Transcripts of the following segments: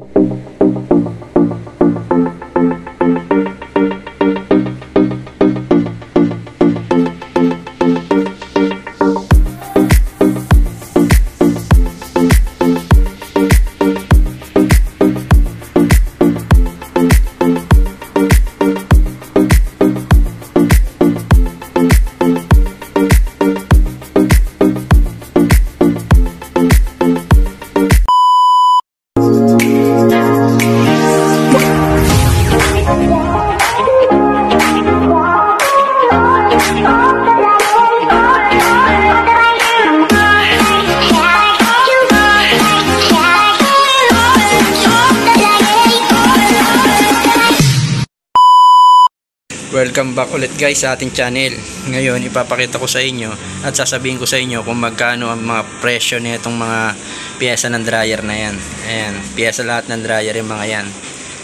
Welcome back ulit guys sa ating channel. Ngayon ipapakita ko sa inyo at sasabihin ko sa inyo kung magkano ang mga presyo nitong mga piyesa ng dryer na yan. Ayan, piyesa lahat ng dryer yung mga yan.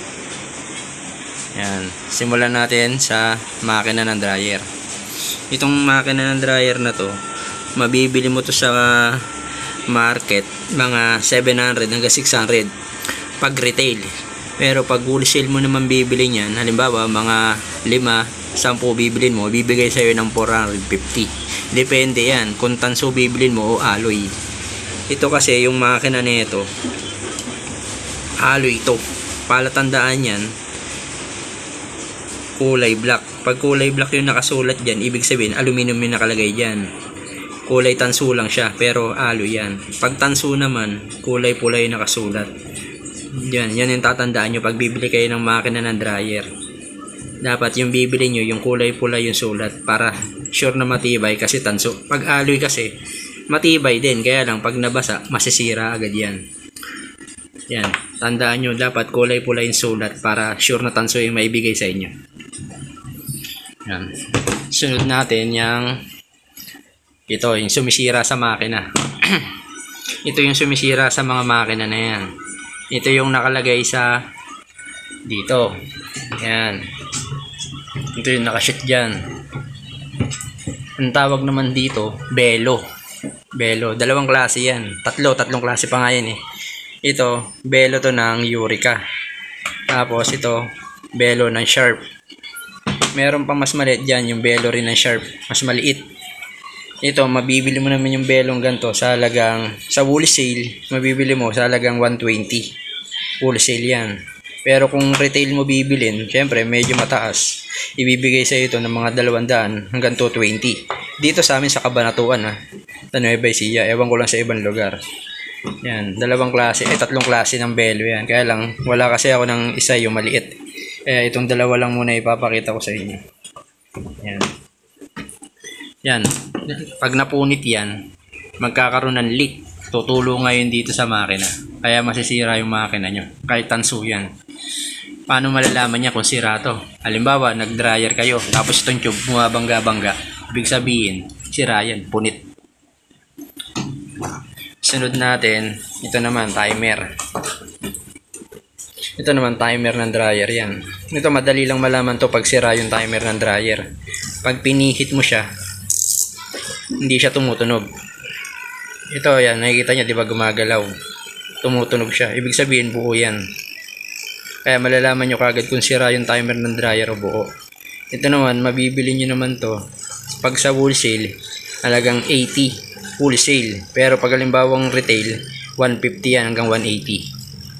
Ayan, simulan natin sa makina ng dryer. Itong makina ng dryer na to, mabibili mo to sa market mga 700 hanggang 600 pag retail. Pero pag wholesale mo naman bibili niyan, halimbawa mga 5-10 bibilin mo, bibigay sa'yo ng 450. Depende yan kung tanso bibilin mo o alloy. Ito kasi yung makina nito, alloy ito. Palatandaan yan, kulay black. Pag kulay black yung nakasulat dyan, ibig sabihin aluminum yung nakalagay dyan. Kulay tanso lang siya, pero alloy yan. Pag tanso naman, kulay pula yung nakasulat. Yan yung tatandaan nyo pag bibili kayo ng makina ng dryer. Dapat yung bibili nyo, yung kulay pula yung sulat para sure na matibay kasi tanso. Pag alloy kasi, matibay din. Kaya lang pag nabasa, masisira agad yan. Yan, tandaan nyo, dapat kulay pula yung sulat para sure na tanso yung maibigay sa inyo. Yan. Sunod natin yung ito, yung sumisira sa makina. Ito yung sumisira sa mga makina na yan. Ito yung nakalagay sa dito. Yan. Ito yung nakashoot dyan. Ang tawag naman dito, belo. Belo. Dalawang klase yan. Tatlong klase pa nga yan eh. Ito, belo to ng Eureka. Tapos ito, belo ng Sharp. Meron pa mas maliit dyan, yung belo rin ng Sharp. Mas maliit. Ito, mabibili mo naman yung belong ganito sa halagang, sa wholesale, mabibili mo sa halagang 120. Wholesale yan. Pero kung retail mo bibilin, syempre medyo mataas. Ibibigay sa ito ng mga 200 hanggang 220. Dito sa amin sa Cabanatuan sa Nueva Ecija. Ewan ko lang sa ibang lugar. Yan, tatlong klase ng belo yan. Kaya lang, wala kasi ako ng isa yung maliit. Kaya itong dalawa lang muna ipapakita ko sa inyo. Yan. Yan, pag napunit yan, magkakaroon ng leak. Tutulo ngayon dito sa makina. Kaya masisira yung makina nyo. Kahit tanso yan. Paano malalaman niya kung sira to? Halimbawa, nag-dryer kayo, tapos itong tube bumabangga-bangga. Ibig sabihin, sira yan, punit. Sunod natin, ito naman, timer. Ito naman, timer ng dryer yan. Ito, madali lang malaman to pag sira yung timer ng dryer. Pag pinihit mo siya, hindi siya tumutunog. Ito yan, nakikita nyo, di ba gumagalaw? Tumutunog siya. Ibig sabihin buo yan. Kaya malalaman nyo kagad kung sira yung timer ng dryer o buo. Ito naman, mabibili nyo naman to pag sa wholesale, halagang 80 wholesale. Pero pag halimbawang retail, 150 yan hanggang 180.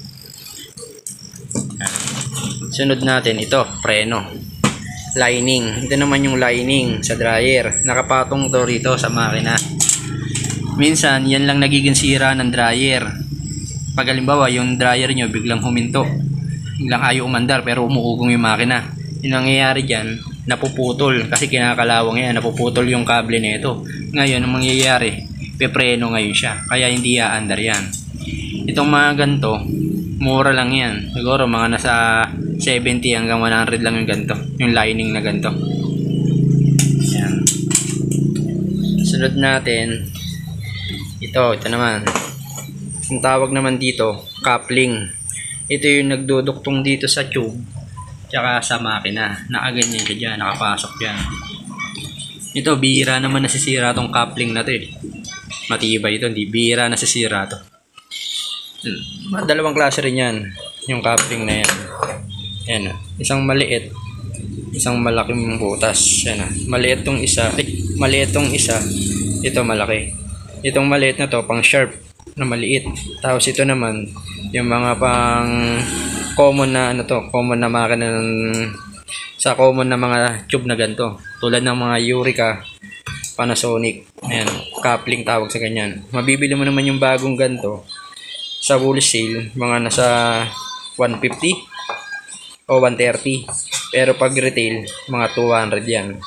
Sunod natin, ito, preno. Lining. Ito naman yung lining sa dryer. Nakapatong to rito sa makina. Minsan, yan lang nagiging sira ng dryer. Pag halimbawa, yung dryer nyo biglang huminto. Biglang ayaw umandar pero umuugong yung makina. Yung nangyayari dyan, napuputol. Kasi kinakalawang yan, napuputol yung kable nito. Ngayon, ang mangyayari, pepreno ngayon siya. Kaya hindi aandar yan. Itong mga ganito, mura lang yan. Siguro mga nasa 70 hanggang 100 lang yung ganito. Yung lining na ganito. Yan. Sunod natin, ito naman. Ang tawag naman dito, coupling. Ito yung nagduduktong dito sa tube tsaka sa makina. Nakaganyan siya dyan, nakapasok dyan. Ito, bihira naman nasisira tong coupling na to eh. Matibay ito, hindi bihira nasisira to. Dalawang klase rin yan. yung coupling na yan. Yan, isang maliit, isang malaking butas. Yan, maliit tong isa, maliit tong isa, ito malaki. Itong maliit na to pang sharp na maliit. Tapos ito naman yung mga pang common na ano to, common na makina sa common na mga tube na ganito. Tulad ng mga Eureka, Panasonic. Ayan, coupling tawag sa ganyan. Mabibili mo naman yung bagong ganito sa wholesale, mga nasa 150 o 130. Pero pag retail, mga 200 yan.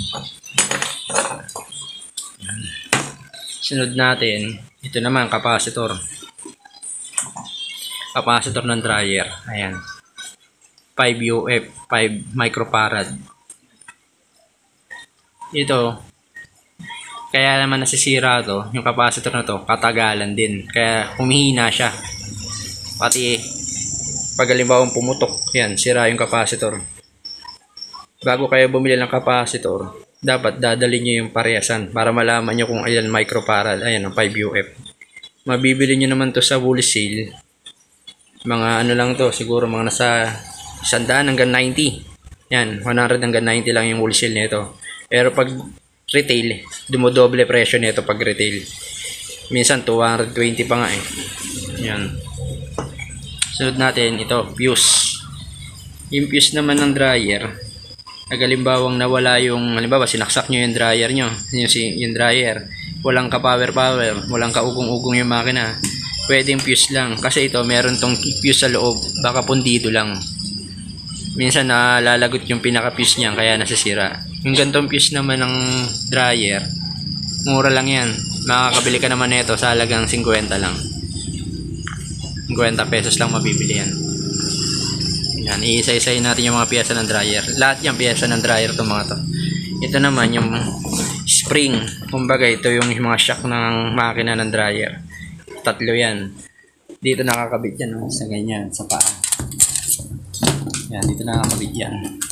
Sunod natin, ito naman capacitor. Capacitor ng dryer. Ayan. 5 UF, 5 microfarad. Ito, kaya naman nasisira to, yung capacitor na to, katagalan din. Kaya humihina siya. Pati pag halimbawang pumutok, yan, sira yung capacitor. Bago kayo bumili ng capacitor, dapat dadalhin nyo yung parehasan para malaman nyo kung ilan microfarad. Ayan, ang 5 UF. Mabibili nyo naman to sa wholesale. Mga ano lang to, siguro mga nasa 100 hanggang 90. Yan, 100 hanggang 90 lang yung wholesale nito. Pero pag retail, dumodoble presyo nito pag retail. Minsan 220 pa nga eh. Yan. Sunod natin, ito, fuse. Yung fuse naman ng dryer, nagalimbawang nawala yung, halimbawa sinaksak nyo yung dryer nyo, yung dryer, walang ka-power, walang kaugong-ugong yung makina, pwedeng fuse lang. Kasi ito, meron tong fuse sa loob, baka pundido lang. Minsan nalalagot yung pinaka-fuse niya, kaya nasisira. Yung gantong fuse naman ng dryer, mura lang yan. Makakabili ka naman nito sa halagang 50 lang. 50 pesos lang mabibili yan. Yan, iisa-isayin natin yung mga piyesa ng dryer. Lahat yung piyesa ng dryer to mga to. Ito naman yung spring. Kumbaga ito yung mga shock ng makina ng dryer. Tatlo yan. Dito nakakabit yan, sa ganyan, sa paa. Yan, dito nakakabit yan.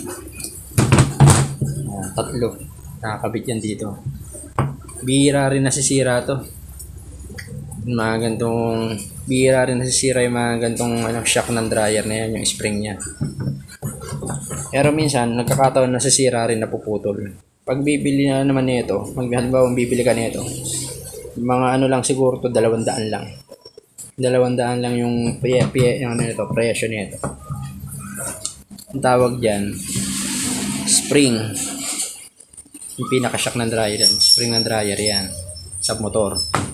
Yan, tatlo. Nakakabit yan dito. Bihira rin nasisira to. Mga gantong bihira rin nasisira yung mga gantong shock ng dryer na yan, yung spring nya. Pero minsan nagkakataon nasisira rin, napuputol. Pag bibili na naman nito, halimbawa bibili ka nito, mga ano lang siguro to, 200 lang. 200 lang yung presyo nito. Ang tawag dyan, spring. Yung pinaka-shock ng dryer yan. Spring ng dryer yan. Sa motor.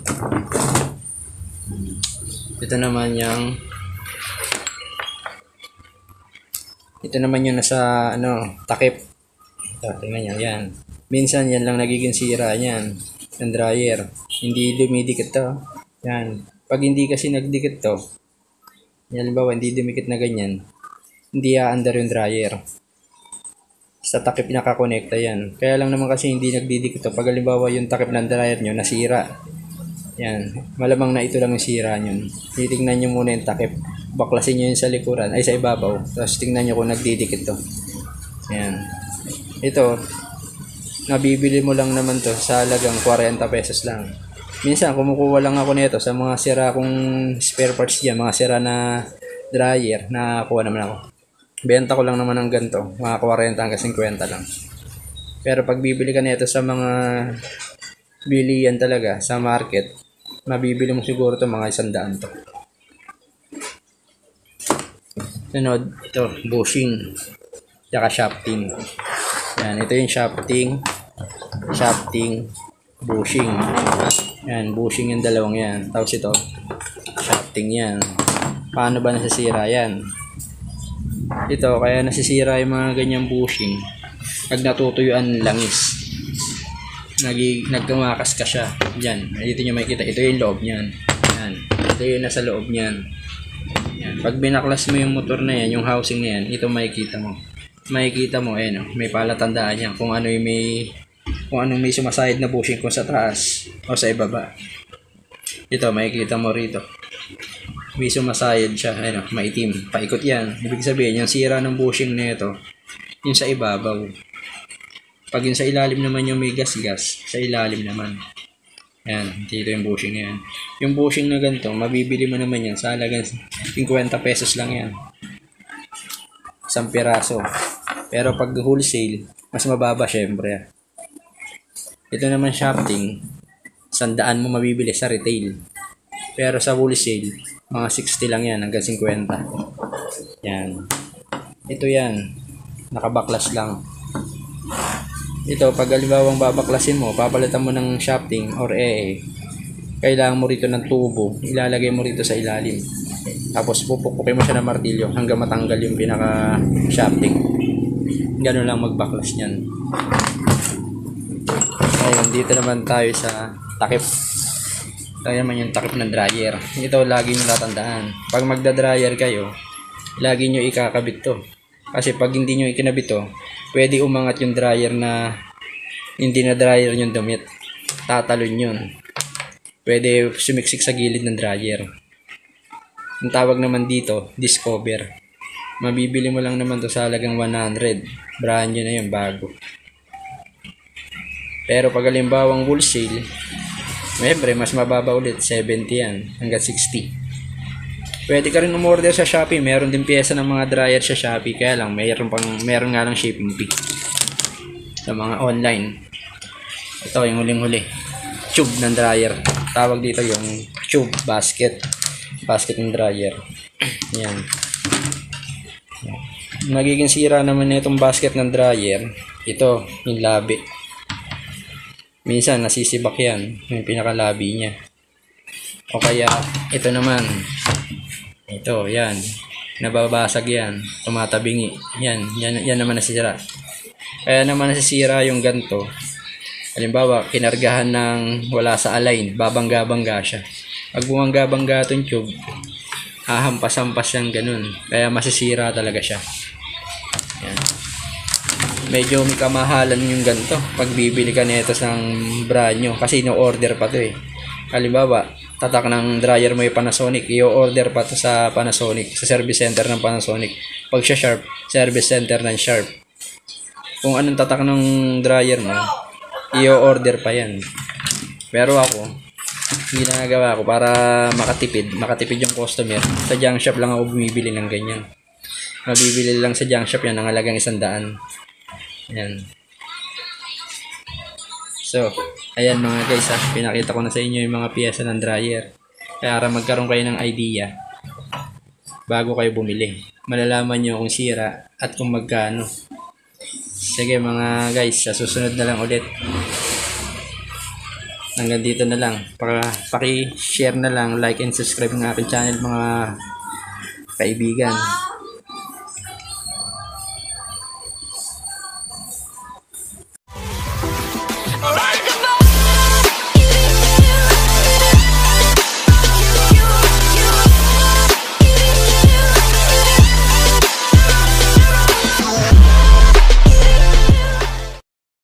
Ito naman yung nasa takip. Ito, tingnan nyo, yan. Minsan yan lang nagiging sira yan. Ng dryer. Hindi dumidikit to. Yan. Pag hindi kasi nagdikit to, yan, halimbawa hindi dumikit na ganyan, hindi aandar yung dryer. Sa takip nakakonekta yan. Kaya lang naman kasi hindi nagdidikit to. Pag halimbawa yung takip ng dryer nyo nasira, yan, malamang na ito lang yung sira nyo. Titingnan nyo muna yung takip. Baklasin nyo yun sa likuran, ay sa ibabaw. Tapos tingnan nyo kung nagdidikit to. Yan. Ito, nabibili mo lang naman to sa halagang 40 pesos lang. Minsan, kumukuha lang ako nito sa mga sira kong spare parts dyan. Mga sira na dryer, nakakuha naman ako. Benta ko lang naman ng ganito. Mga 40 hanggang 50 lang. Pero pag bibili ka nito sa mga bilian talaga, sa market, mabibili mo siguro to mga 100 to. Sunod, ito, bushing. Tsaka shafting. Yan, ito yung shafting, bushing. Yan, bushing yung dalawang yan. Tapos ito, shafting yan. Paano ba nasisira yan? Ito, kaya nasisira yung mga ganyang bushing pag natutuyuan langis. Nagkamakas ka siya. Diyan, dito nyo makikita. Ito yung loob niyan. Yan. Ito yung nasa loob niyan. Yan. Pag binaklas mo yung motor na yan, yung housing na yan, ito makikita mo. Makikita mo, ayan, may palatandaan yan kung ano yung may sumasayad na bushing, kung sa taas o sa ibaba. Ito, makikita mo rito. May sumasayad siya, ayan, maitim. Paikot yan. Ibig sabihin, yung sira ng bushing na ito, yung sa ibabaw. Pag yung sa ilalim naman yung may gas-gas, sa ilalim naman. Yan, dito yung bushing na yan. Yung bushing na ganito, mabibili mo naman yan sa halagang 50 pesos lang yan. Isang piraso. Pero pag wholesale, mas mababa syempre. Ito naman shafting, 100 mo mabibili sa retail. Pero sa wholesale, mga 60 lang yan hanggang 50. Yan. Ito yan. Nakabaklas lang. Ito, pag halimbawang babaklasin mo, papalitan mo ng shafting or kailangan mo rito ng tubo. Ilalagay mo rito sa ilalim. Tapos pupukukin mo siya ng martilyo hanggang matanggal yung pinaka shafting. Ganun lang magbaklas niyan. Ngayon, dito naman tayo sa takip. Ito naman yung takip ng dryer. Ito, lagi nyo tatandaan. Pag magda-dryer kayo, lagi nyo ikakabit to. Kasi pag hindi nyo ikinabit to, pwede umangat yung dryer na hindi na dryer yung damit. Tatalon yun. Pwede sumiksik sa gilid ng dryer. Ang tawag naman dito, discover. Mabibili mo lang naman to sa halagang 100. Brand new na yun, bago. Pero pag halimbawang wholesale, syempre mas mababa ulit, 70 yan, hanggang 60. Pwede ka rin umorder sa Shopee. Meron din pyesa ng mga dryer sa Shopee. Kaya lang, meron nga lang shipping fee sa mga online. Ito, yung huling-huli. Tube ng dryer. Tawag dito yung tube basket. Basket ng dryer. Yan. Nagiging sira naman na itong basket ng dryer. Ito, yung labi. Minsan, nasisibak yan. Yung pinakalabi niya. O kaya, ito naman. Ito, yan. Nababasag yan. Tumatabingi. Yan naman nasisira. Kaya naman nasisira yung ganto. Halimbawa, kinargahan ng wala sa align. Babangga-bangga siya. Pag bumangga-bangga itong tube, hahampas-hampas yan ganun. Kaya masisira talaga siya. Yan. Medyo may kamahalan yung ganto. Pag bibili ka nito sa brand nyo. Kasi no-order pa to eh. Halimbawa, tatak ng dryer mo yung Panasonic, i-order pa to sa Panasonic, sa service center ng Panasonic. Pag siya Sharp, service center ng Sharp. Kung anong tatak ng dryer mo, i-order pa yan. Pero ako, ginagawa ko para makatipid yung customer. Sa junk shop lang ako bumibili ng ganyan. Mabibili lang sa junk shop yan ng halagang 100. Yan. So, ayan mga guys pinakita ko na sa inyo yung mga piyesa ng dryer. Kaya para magkaroon kayo ng idea bago kayo bumili. Malalaman nyo kung sira at kung magkano. Sige mga guys, sa susunod na lang ulit. Hanggang dito na lang. Paki-share na lang, like and subscribe ng aking channel mga kaibigan.